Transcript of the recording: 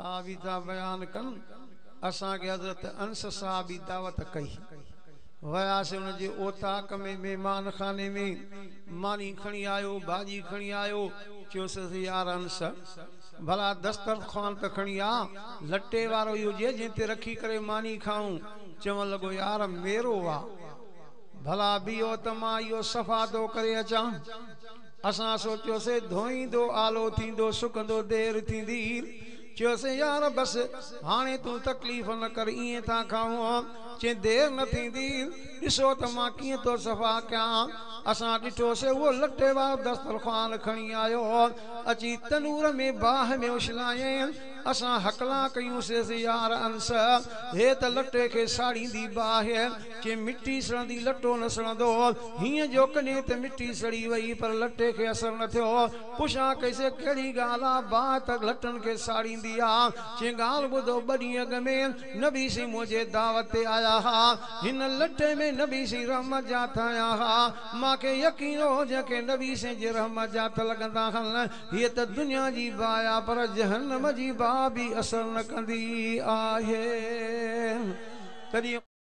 साहबी था बयान कन असा के हजरत अंस साहबी दावत कई वयासे उन जे ओताक में मेहमान खाने में मानी खणी आयो भाजी खणी आयो चयोसि यार अंस भला दस्तरखान त खणी आ लट्टे वारो इहो जे जिते रखी करे मानी खाऊं चवण लॻो यार मेरो वा भला बियो त मां इहो सफ़ा थो करे अचां असां सोचियोसीं धोईंदो आलो थींदो सुकंदो देर थींदी चयोसीं यार बस हाणे तू तकलीफ़ न कर इएं था खाऊं चे देर न थींदी ॾिसो त मां कीअं थो सफ़ा कयां असां ॾिठोसीं उहो लट्टे वारो दस्तरखान खणी आयो अची तनूर में बाह में उछलायईं असां हकला कयूंसीं यार अंस हे त लट्टे खे साड़ींदी बाह चे मिट्टी सड़ंदी लट्टो न सड़ंदो हीअं जो कॾहिं त मिट्टी सड़ी वई पर लट्टे खे असर न थियो पुछां कईसे कहिड़ी ॻाल्हि आहे बाह त लट्टनि खे साड़ींदी आहे चे ॻाल्हि ॿुधो ॿ ॾींहं अॻ में नबी सिंह मुंहिंजे दावत ते आया हा हिन लट्टे में नबी सिंह रहमत जा ठाहिया हा मांखे यकीन हो जंहिंखे नबी सिंह जे रहमत जा त लॻंदा आहिनि हीअ त दुनिया जी बाह आहे पर जहन्नम जी बाह भी असर न कंदी आहे तॾहिं